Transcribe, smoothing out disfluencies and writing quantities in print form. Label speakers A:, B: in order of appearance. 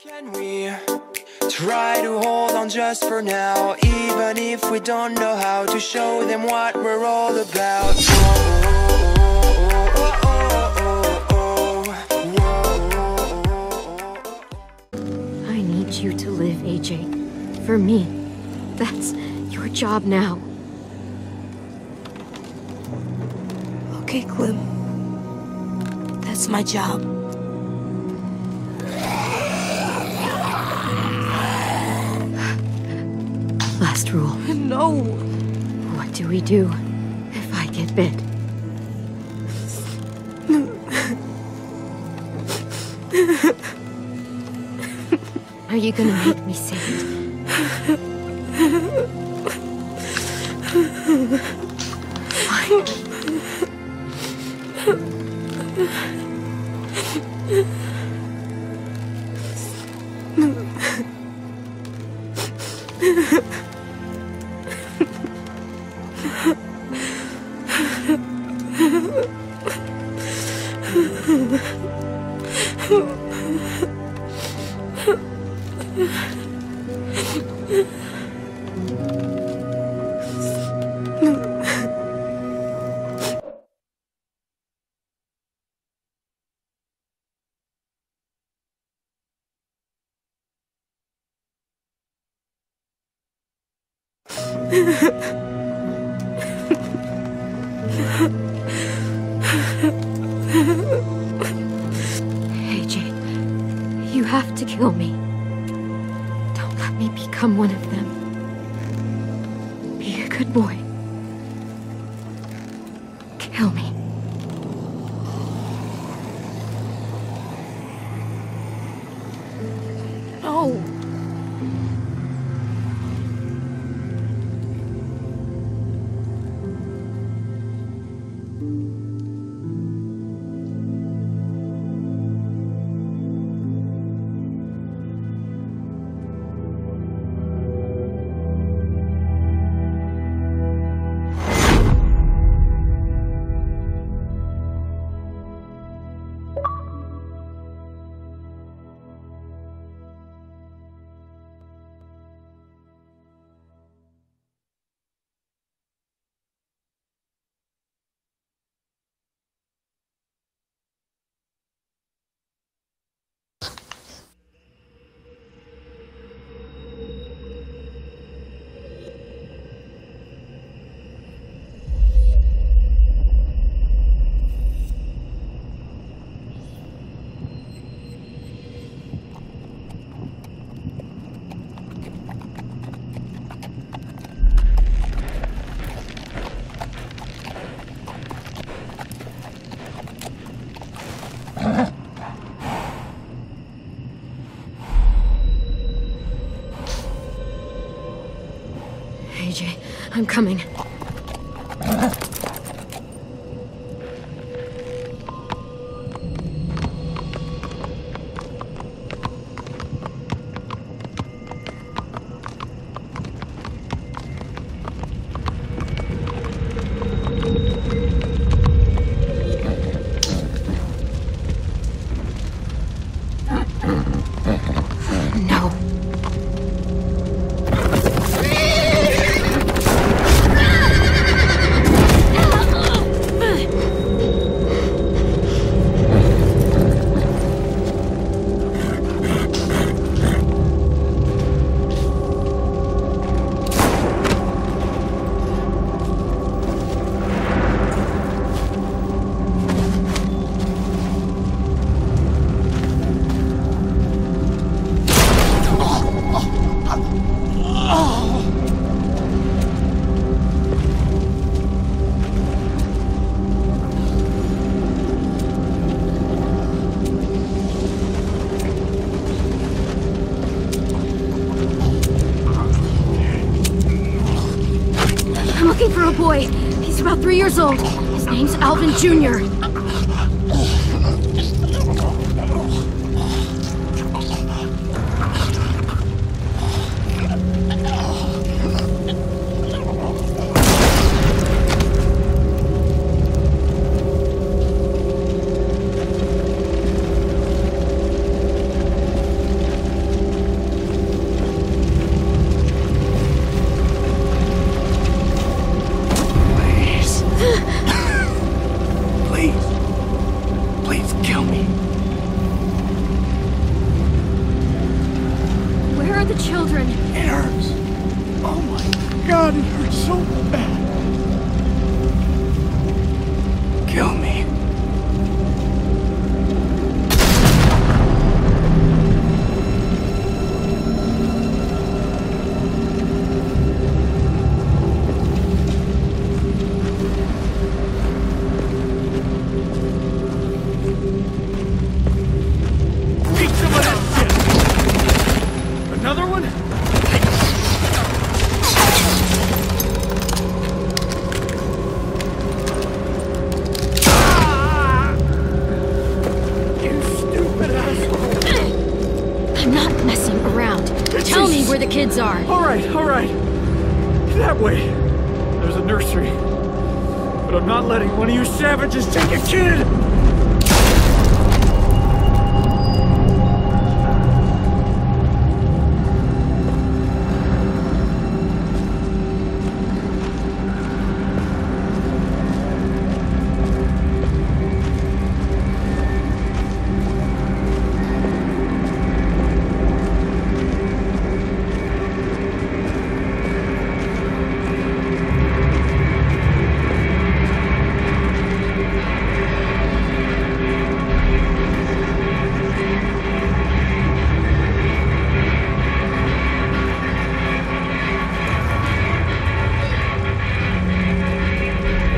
A: Can we try to hold on just for now, even if we don't know how to show them what we're all about?
B: I need you to live, AJ. For me. That's your job now.
C: Okay, Clem. That's my job.
B: Last rule.
C: No!
B: What do we do if I get bit? Are you gonna make me say it? Fine. AJ, you have to kill me. Don't let me become one of them. Be a good boy. Kill me.
C: No!
B: AJ, I'm coming. No. I'm looking for a boy. He's about 3 years old. His name's Alvin Jr. children.
D: It hurts. Oh my God, it hurts so bad. Kill me. Eat some of that shit. Another one? You stupid asshole.
B: I'm not messing around. Tell me where the kids are.
D: All right. That way. There's a nursery. But I'm not letting one of you savages take a kid!